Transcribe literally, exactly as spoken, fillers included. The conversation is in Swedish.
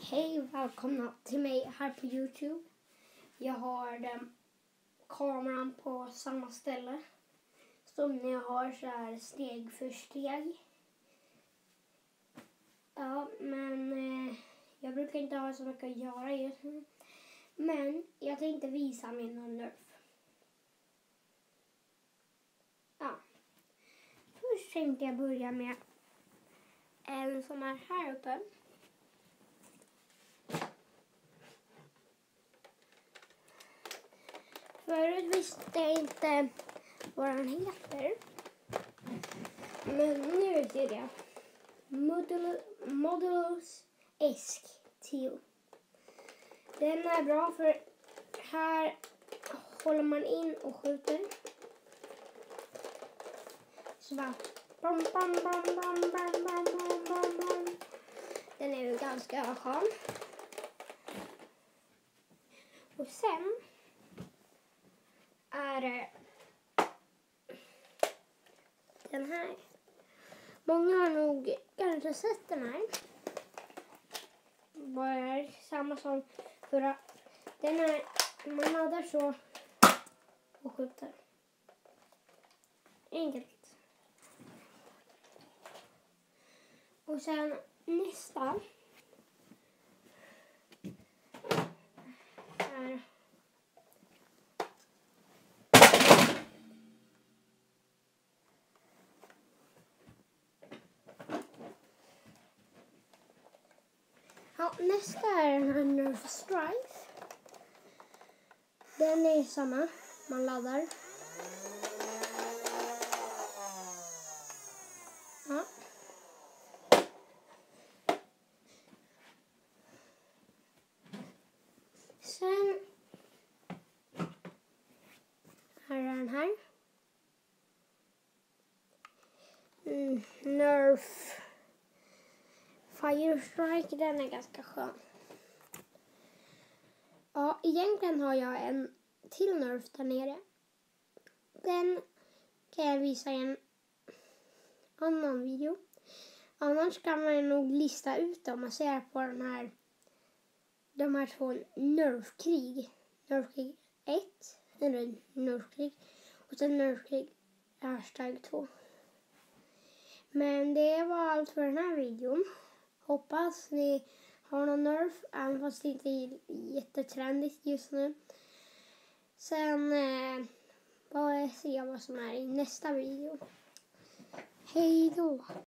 Hej och välkomna till mig här på Youtube. Jag har den, kameran på samma ställe som ni har så här steg för steg. Ja, men eh, jag brukar inte ha så mycket att göra just nu. Men jag tänkte visa min nerf. Ja. Först tänkte jag börja med en som är här uppe. Förut visste jag inte vad den heter. Men nu vet jag det. Modulus, Modulus Esk tio. Den är bra för här håller man in och skjuter. Så bara bam, bam, bam, bam, bam, bam, bam, bam, bam. Den är ju ganska skön. Och sen är det den här. Många har nog kanske sett den här. Bara samma som förra. Den är, man laddar så och skjuter. Enkelt. Och sen nästa är ja, nästa är den här Nerf Strike. Den är samma. Man laddar. Ja. Sen här är den här. Mm, Nerf Fire Strike, den är ganska skön. Ja, egentligen har jag en till Nerf där nere. Den kan jag visa i en annan video. Annars kan man nog lista ut om man ser på den här, de här två Nerf-krig. Nerf-krig ett, eller Nerf-krig, och sen Nerf-krig hashtag två. Men det var allt för den här videon. Hoppas ni har någon Nerf, även fast det inte är jättetrendigt just nu. Sen eh, bara se vad som är i nästa video. Hej då!